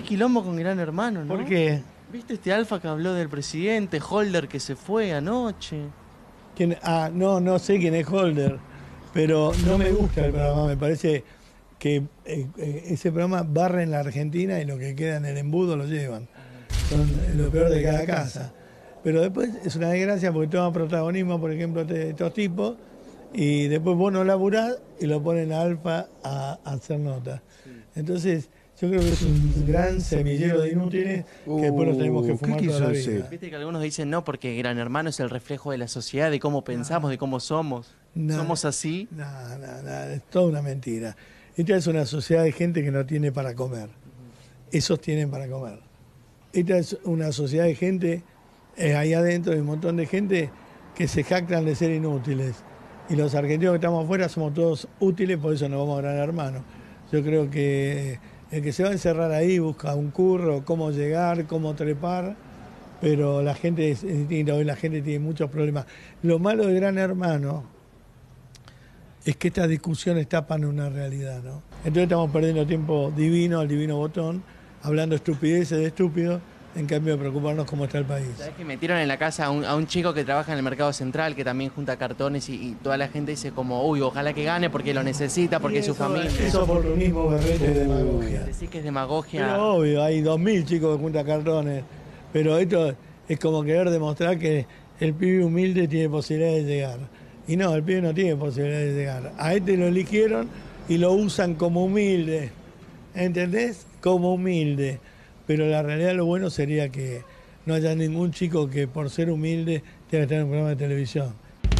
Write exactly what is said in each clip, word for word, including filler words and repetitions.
quilombo con Gran Hermano, ¿no? ¿Por qué? ¿Viste este Alfa que habló del presidente, Holder, que se fue anoche? ¿Quién? Ah, no, no sé quién es Holder, pero no me gusta el programa. Me parece que eh, eh, ese programa barre en la Argentina y lo que queda en el embudo lo llevan. Son lo peor de cada casa. Pero después es una desgracia porque toma protagonismo, por ejemplo, de estos tipos, y después vos no laburás y lo ponen a Alfa a, a hacer nota. Entonces, yo creo que es un gran semillero de inútiles que después los tenemos que fumar toda la vida. Viste que algunos dicen no, porque Gran Hermano es el reflejo de la sociedad, de cómo pensamos, de cómo somos. No, ¿Somos así? No, no, no, es toda una mentira. Esta es una sociedad de gente que no tiene para comer. Esos tienen para comer. Esta es una sociedad de gente, eh, ahí adentro hay un montón de gente que se jactan de ser inútiles. Y los argentinos que estamos afuera somos todos útiles, por eso nos vamos a Gran Hermano. Yo creo que el que se va a encerrar ahí busca un curro, cómo llegar, cómo trepar, pero la gente es distinta, hoy la gente tiene muchos problemas. Lo malo de Gran Hermano es que estas discusiones tapan una realidad, ¿no? Entonces estamos perdiendo tiempo divino, al divino botón, hablando estupideces de estúpidos, en cambio de preocuparnos cómo está el país. ¿Sabés que metieron en la casa a un, a un chico que trabaja en el mercado central, que también junta cartones y, y toda la gente dice como, uy, ojalá que gane porque lo necesita, porque es su familia? Es oportunismo, berrete y demagogia. Decís que es demagogia. Pero obvio, hay dos mil chicos que juntan cartones, pero esto es como querer demostrar que el pibe humilde tiene posibilidades de llegar. Y no, el pibe no tiene posibilidades de llegar. A este lo eligieron y lo usan como humilde, ¿entendés? Como humilde. Pero la realidad, lo bueno sería que no haya ningún chico que por ser humilde tenga que estar en un programa de televisión.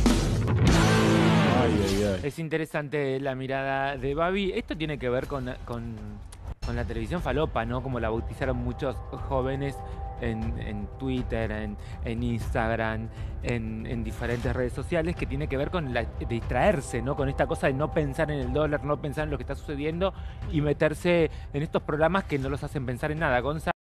Ay, ay, ay. Es interesante la mirada de Babi. Esto tiene que ver con, con, con la televisión falopa, ¿no? Como la bautizaron muchos jóvenes en, en Twitter, en, en Instagram, en, en diferentes redes sociales, que tiene que ver con la, distraerse, ¿no? Con esta cosa de no pensar en el dólar, no pensar en lo que está sucediendo y meterse en estos programas que no los hacen pensar en nada. Gonza.